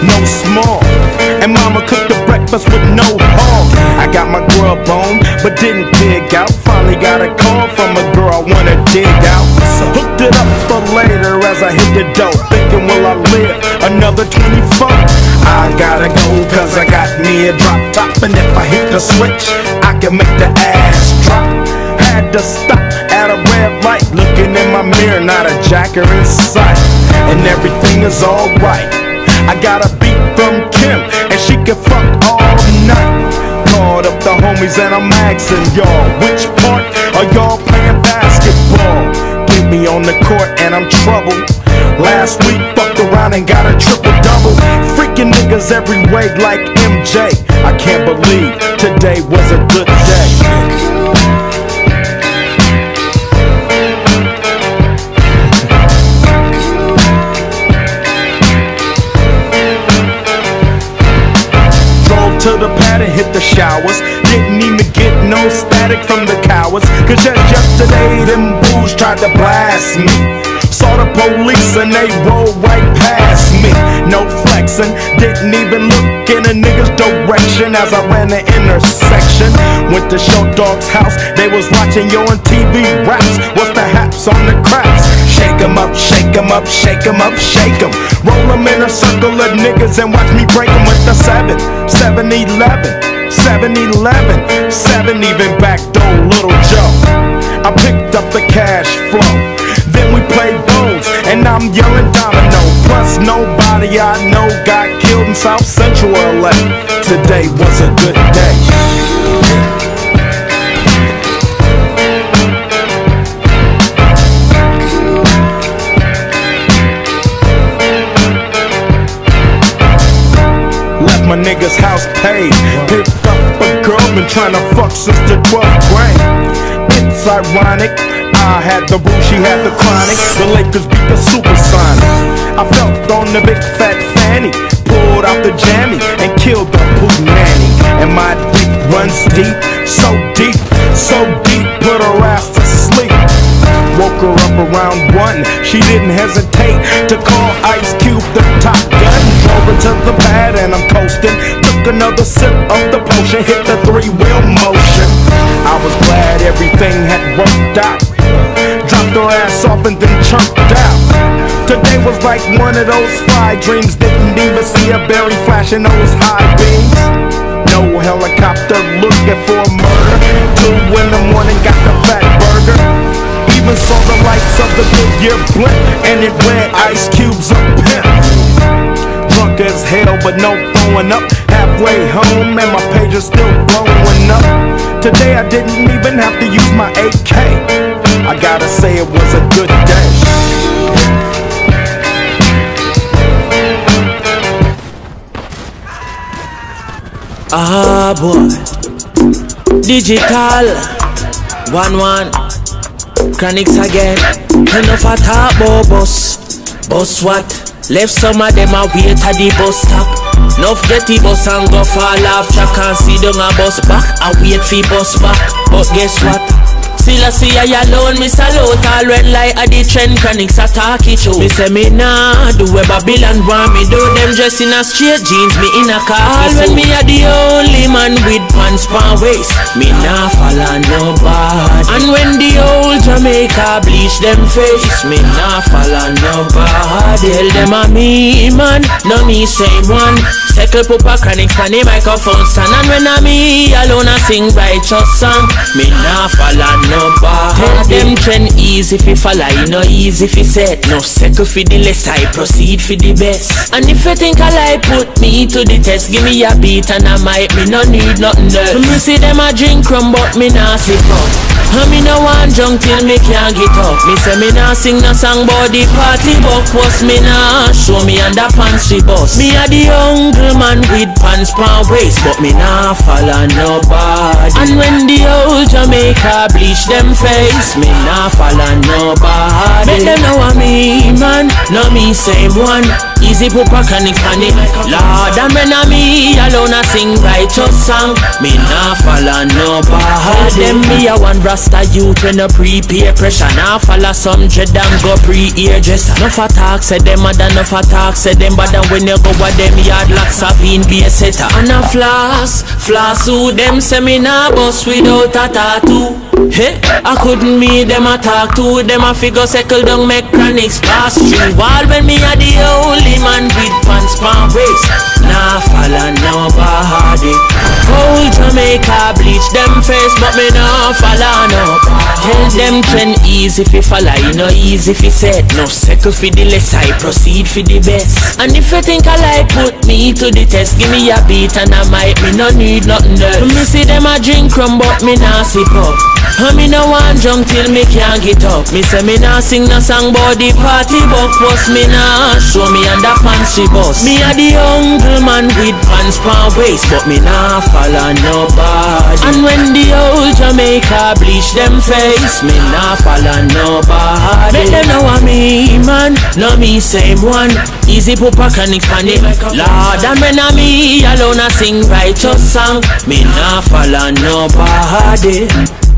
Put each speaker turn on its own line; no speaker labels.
no small. And mama cooked the breakfast with no hog. I got my grub on, but didn't dig out. Finally got a call from a girl I wanna dig out. So hooked it up for later as I hit the dough. Thinking, will I live another 24? I gotta go cause I got me a drop top. And if I hit the switch, I can make the ass drop. Had to stop at a red light, looking in my mirror, not a jacker in sight. And everything is alright. I got a beat from Kim, and she can fuck all night. Called up the homies and I'm asking y'all, which part are y'all playing basketball? Get me on the court and I'm troubled. Last week fucked around and got a triple-double. Freaking niggas every way like MJ. I can't believe today was a good day. To the pad and hit the showers. Didn't even get no static from the cowards. Cause just yesterday them fools tried to blast me. Saw the police and they rolled right past me. No flexing, didn't even look in a nigga's direction as I ran the intersection. Went to Short Dog's house, they was watching Yo on TV raps. What's the haps on the craps? Shake 'em up, shake 'em up, shake 'em up, shake 'em. Roll 'em in a circle of niggas and watch me break 'em with the 7-11, 7-11, 7 even backdoor Little Joe. I picked up the cash flow, then we played bones, and I'm yelling domino. Plus nobody I know got killed in South Central LA. Today was a good day. My nigga's house paid. Picked up a girl, been trying to fuck since the 12th grade. It's ironic, I had the boo, she had the chronic. The Lakers beat the Supersonics. I felt on the big fat fanny, pulled out the jammy and killed the poop nanny. And my dick runs deep, so deep, so deep, put her ass to sleep. Woke her up around 1, she didn't hesitate to call Ice Cube the top gun. Drove her to the pad and I'm coasting. Took another sip of the potion, hit the 3-wheel motion. I was glad everything had worked out. Dropped her ass off and then chirped out. Today was like one of those fly dreams. Didn't even see a berry flashing those high beams. No helicopter looking for a murder. 2 in the morning, got the fat burger. Even saw the lights of the Goodyear blimp, and it read Ice Cube's a pimp. Drunk as hell, but no throwing up. Halfway home, and my page is still blowing up. Today I didn't even have to use my AK. I gotta say it was a good day.
Ah boy, digital 1-1. Chronics again. Enough a talk about bus. Bus what? Left some of them a wait at the bus stop. Enough get the bus and go fall off track and see down a bus back. I wait for bus back. But guess what? Still I see I alone, me salute all when like a the trend. Chronics a talk it show. Me say me nah do where Babylon want me do. Them dress in a straight jeans, me in a car. When me a the only man with pants pan waist, me nah follow nobody. And when the old Jamaica bleach them face, me nah follow nobody. Tell them a me man, no me same one. Circle pupa Chronics on the microphone stand. And when a me alone I sing righteous song, me nah follow nobody. Tell them trend easy fi follow, no easy fi set. No settle for the less, I proceed for the best. And if you think I lie, put me to the test. Give me a beat and I might, me no need nothing else. Me see them a drink rum but me nah sip up. And me no want drunk till me can't get up. Me say me nah sing no song but the party buck was me nah show me underpants she bust. Me a the young man with pants pan waist, but me nah follow nobody. And when the old Jamaica bleach them face, me nah follow nobody. Make them know a me man, no me same one. easy pooper chronic on it. Lord, and when I me alone I sing righteous song, me nah follow nobody. Them me a one rasta youth when no prepare pressure, nah follow some dread and go pre-ear dress. Enough attack said them mad, enough attack said them bad, and when you go with them yard like Sabine be a setter. And a floss who them say me nah bust without a tattoo. Hey, I couldn't meet them a talk to them a figure circle down make chronics pass through wall when me a the only man with pants palm waist. Nah follow nobody. Whole Jamaica bleach them face, but me nah follow nobody. Tell them trend easy fi follow, you know easy fi set. No circle fi the less, I proceed fi the best. And if you think I like put me to the test, give me a beat and I might, me no need nothing else. Me see them a drink rum but me nah sip up. And me no want drunk till me can't get up. Me say me nah sing no song but the party buck bus. Me nah show me under fancy bus. Me a the humble man with pants palm waist, but me nah follow nobody. And when the old Jamaica bleach them face, me nah follow nobody. Make them know I'm me man, no me same one. Easy pooper chronic panic. Lord, and when I me alone I sing righteous song, me nah follow nobody.